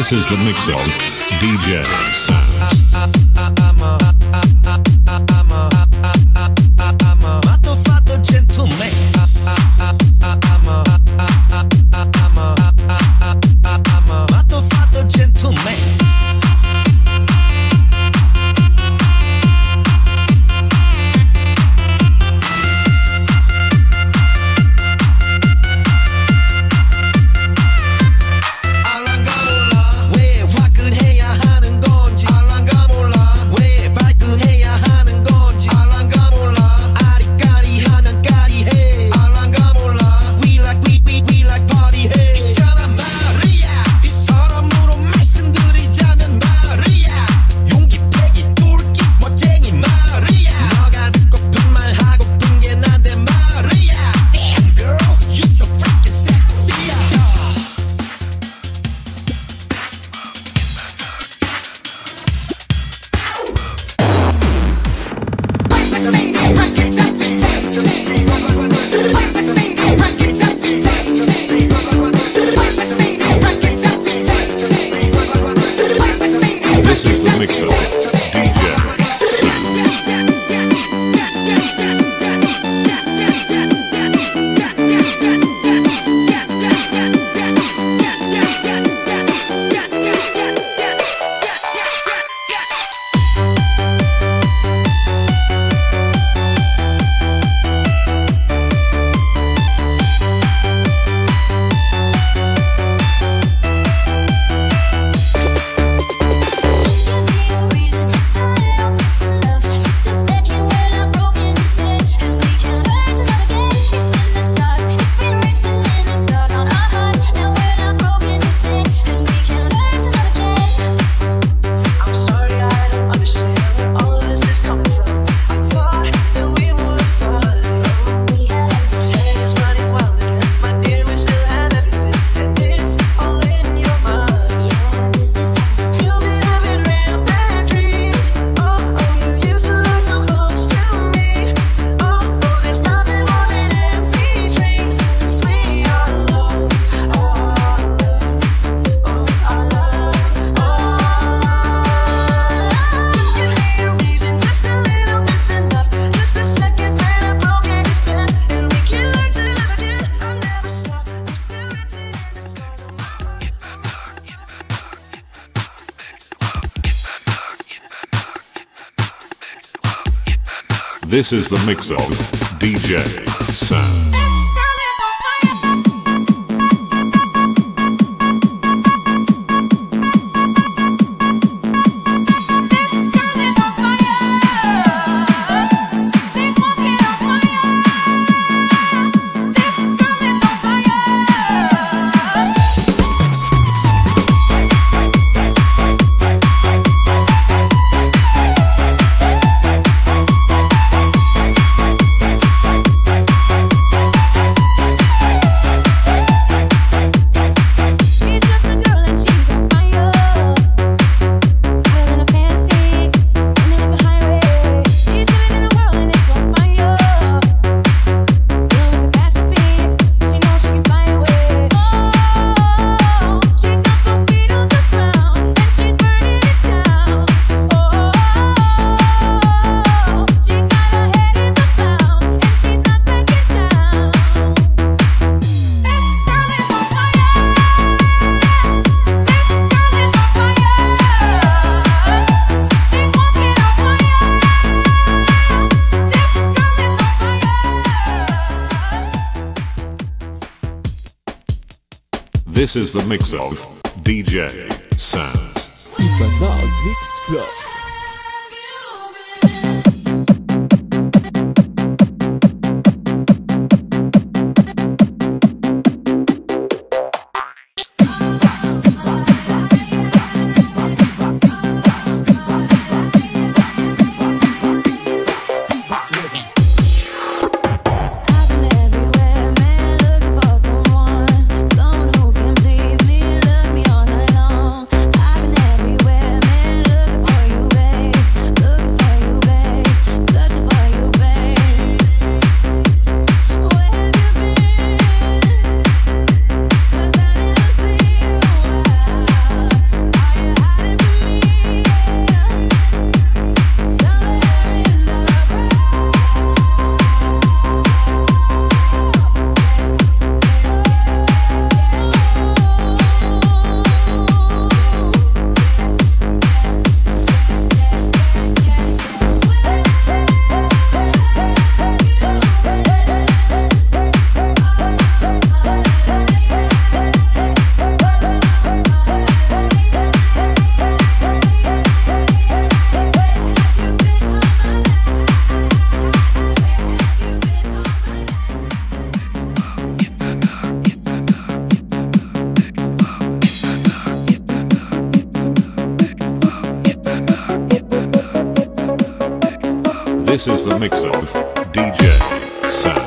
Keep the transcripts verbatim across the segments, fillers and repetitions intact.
This is the mix of D J Sam. This is the mix of D J Sam. This is the mix of D J Sam. This is the mix of D J Sam. Ibanag Mix Club. Everywhere, man, looking for you. This is the mix of D J Sam.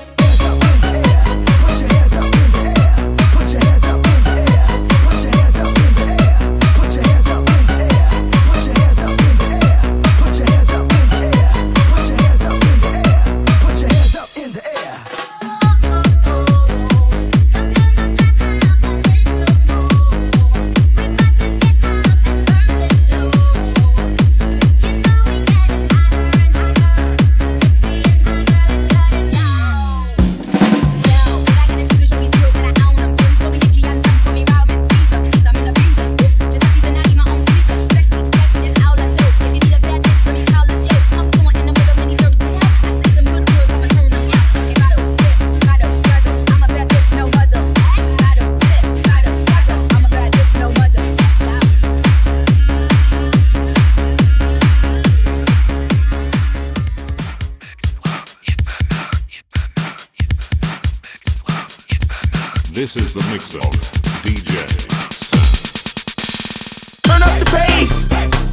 This is the mix of D J Sam. Turn up the bass.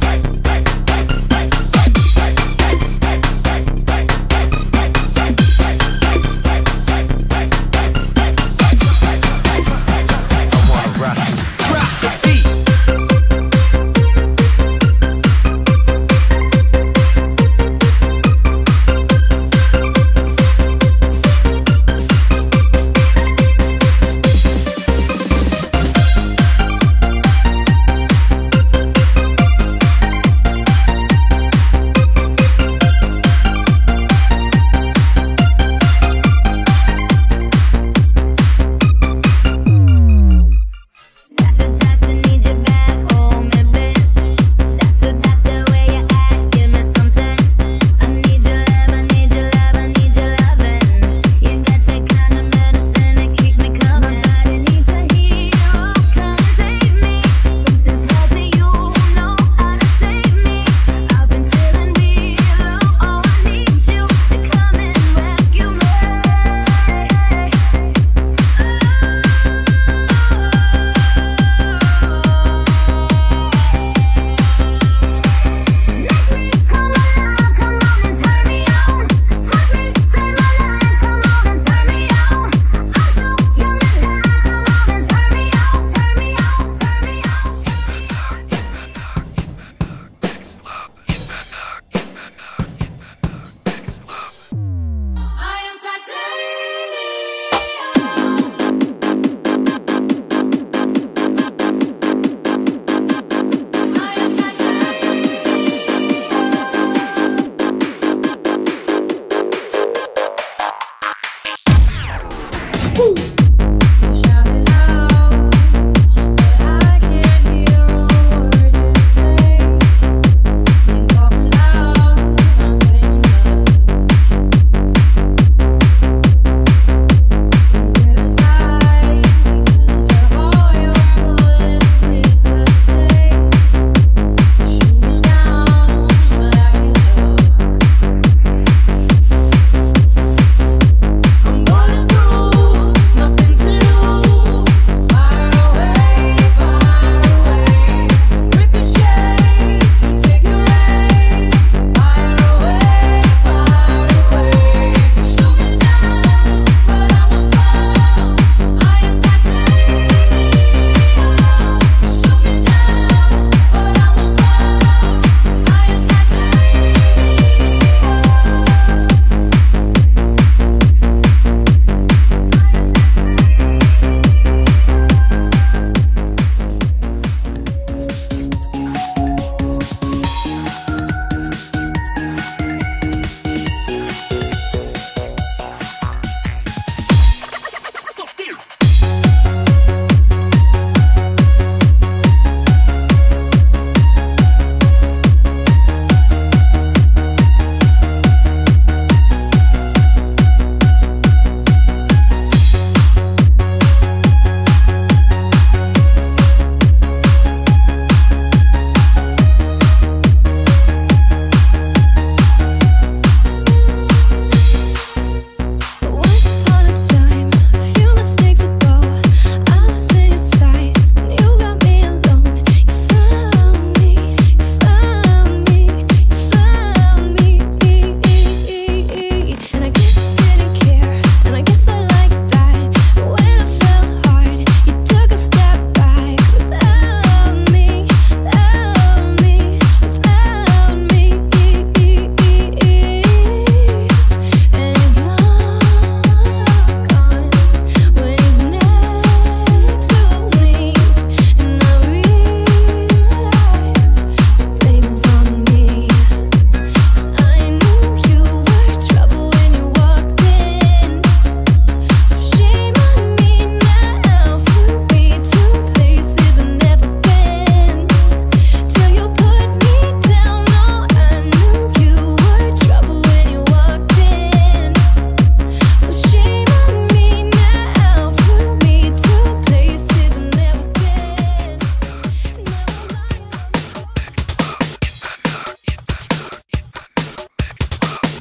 I wanna rock it. Drop the beat.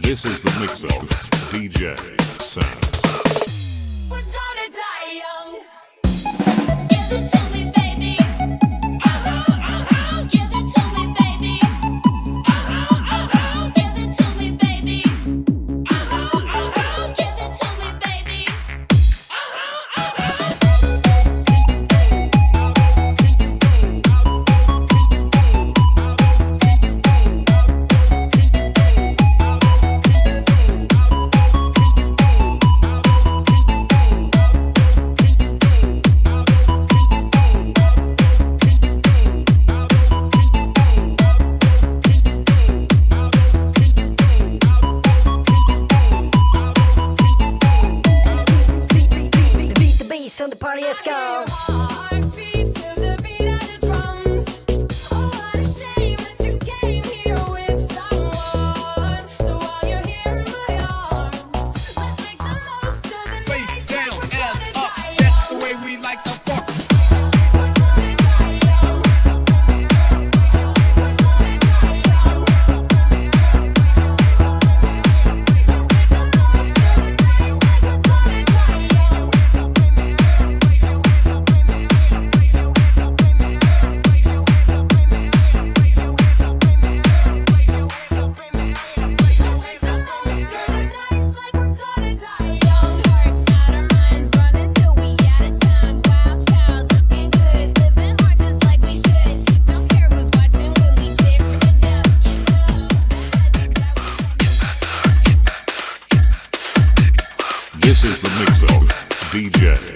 This is the mix of D J Sam. We're gonna die young. Give it to me, baby. Uh-huh, uh-huh. Give it to me, baby. Uh-huh, uh-huh. Give it to me, baby. Uh-huh, uh-huh. Give it to me, baby. Uh-huh, uh-huh. On the party, let's go. Heartbeat to the beat of the drums. Oh, what a shame that you came here with someone. So while you're here in my arms, let's make the most of the night. Face down, We're ass gonna up. die That's young. the way we like to fuck. We're gonna die young. We're gonna die young. Let's make the most of the night. We're gonna die young. This is the mix of D J